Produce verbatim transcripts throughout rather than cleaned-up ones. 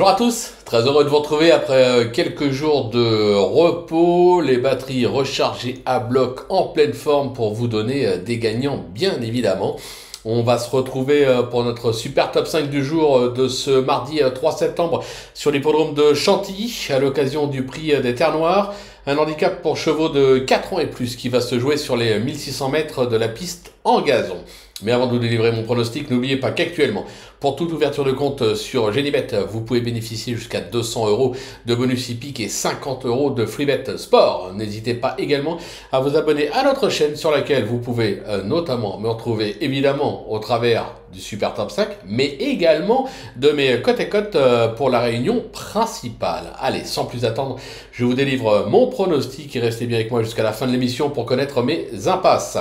Bonjour à tous, très heureux de vous retrouver après quelques jours de repos, les batteries rechargées à bloc en pleine forme pour vous donner des gagnants bien évidemment. On va se retrouver pour notre super top cinq du jour de ce mardi trois septembre sur l'hippodrome de Chantilly à l'occasion du prix des Terres Noires. Un handicap pour chevaux de quatre ans et plus qui va se jouer sur les mille six cents mètres de la piste en gazon. Mais avant de vous délivrer mon pronostic, n'oubliez pas qu'actuellement, pour toute ouverture de compte sur Genibet, vous pouvez bénéficier jusqu'à deux cents euros de bonus hippique et cinquante euros de freebet sport. N'hésitez pas également à vous abonner à notre chaîne sur laquelle vous pouvez euh, notamment me retrouver évidemment au travers du Super Top cinq, mais également de mes côte à côte euh, pour la réunion principale. Allez, sans plus attendre, je vous délivre mon pronostic et restez bien avec moi jusqu'à la fin de l'émission pour connaître mes impasses.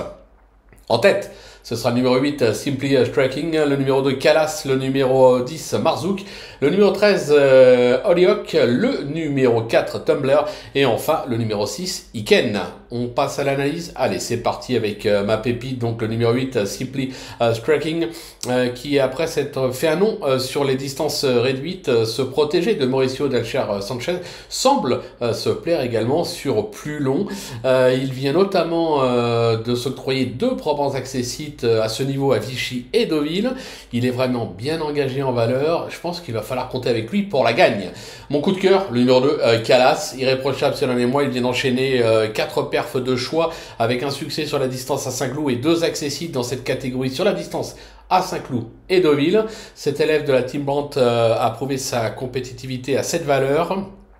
En tête, ce sera le numéro huit, Simply Striking, le numéro deux, Calas, le numéro dix, Marzouk, le numéro treize, euh, Hollyhock, le numéro quatre, Tumbler, et enfin le numéro six, Iken. On passe à l'analyse. Allez, c'est parti avec euh, ma pépite, donc le numéro huit, Simply uh, Striking, euh, qui après s'être fait un nom euh, sur les distances réduites, euh, se protéger de Mauricio Delcher Sanchez, semble euh, se plaire également sur plus long. Euh, il vient notamment euh, de s'octroyer deux probants accessibles à ce niveau à Vichy et Deauville. Il est vraiment bien engagé en valeur. Je pense qu'il va falloir compter avec lui pour la gagne. Mon coup de cœur, le numéro deux, euh, Calas, irréprochable ces derniers mois. Il vient d'enchaîner euh, quatre perfs de choix avec un succès sur la distance à Saint-Cloud et deux accessibles dans cette catégorie sur la distance à Saint-Cloud et Deauville. Cet élève de la Team Brandt euh, a prouvé sa compétitivité à cette valeur.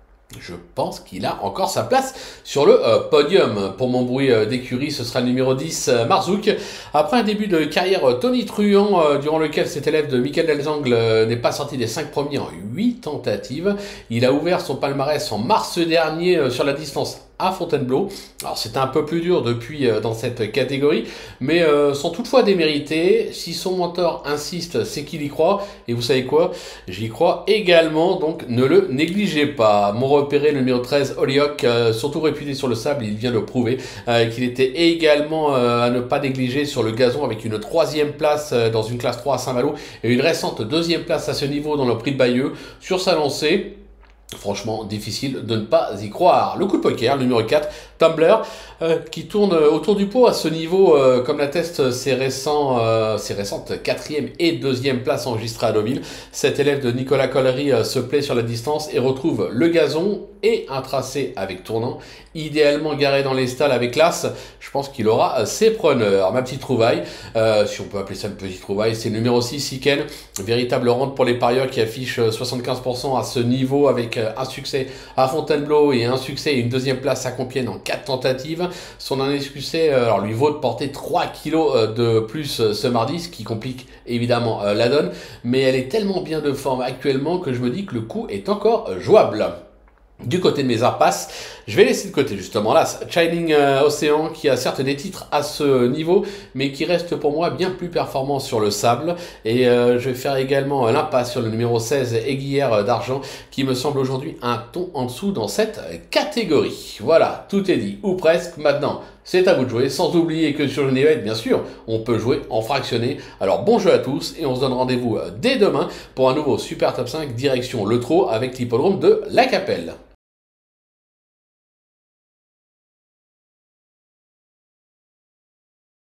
Je pense qu'il a encore sa place sur le euh, podium. Pour mon bruit euh, d'écurie, ce sera le numéro dix, euh, Marzouk. Après un début de carrière euh, tonitruant, euh, durant lequel cet élève de Michael Delzangle euh, n'est pas sorti des cinq premiers en huit tentatives, il a ouvert son palmarès en mars dernier euh, sur la distance à Fontainebleau. Alors c'était un peu plus dur depuis euh, dans cette catégorie, mais euh, sans toutefois démériter. Si son mentor insiste, c'est qu'il y croit. Et vous savez quoi? J'y crois également, donc ne le négligez pas. Mon repéré, le numéro treize, Hollyhock, euh, surtout réputé sur le sable, il vient de prouver euh, qu'il était également euh, à ne pas négliger sur le gazon avec une troisième place euh, dans une classe trois à Saint-Malo et une récente deuxième place à ce niveau dans le prix de Bayeux. Sur sa lancée, franchement, difficile de ne pas y croire. Le coup de poker, le numéro quatre, Tumbler, euh, qui tourne autour du pot à ce niveau, euh, comme l'attestent ses, récents, euh, ses récentes quatrième et deuxième places enregistrées à Deauville. Cet élève de Nicolas Collery euh, se plaît sur la distance et retrouve le gazon et un tracé avec tournant, idéalement garé dans les stalles avec classe. Je pense qu'il aura euh, ses preneurs. Ma petite trouvaille, euh, si on peut appeler ça une petite trouvaille, c'est le numéro six, Iken, véritable rente pour les parieurs qui affiche soixante-quinze pour cent à ce niveau avec un succès à Fontainebleau et un succès et une deuxième place à Compiègne en quatre tentatives. Son dernier succès alors, lui vaut de porter trois kilos de plus ce mardi, ce qui complique évidemment la donne, mais elle est tellement bien de forme actuellement que je me dis que le coup est encore jouable. Du côté de mes impasses, je vais laisser de côté justement là Shining Ocean qui a certes des titres à ce niveau mais qui reste pour moi bien plus performant sur le sable, et euh, je vais faire également l'impasse sur le numéro seize, Aiguillère d'Argent, qui me semble aujourd'hui un ton en dessous dans cette catégorie. Voilà, tout est dit ou presque. Maintenant c'est à vous de jouer, sans oublier que sur Genibet, bien sûr, on peut jouer en fractionné. Alors bon jeu à tous et on se donne rendez-vous dès demain pour un nouveau Super Top cinq direction le trot avec l'hippodrome de La Capelle.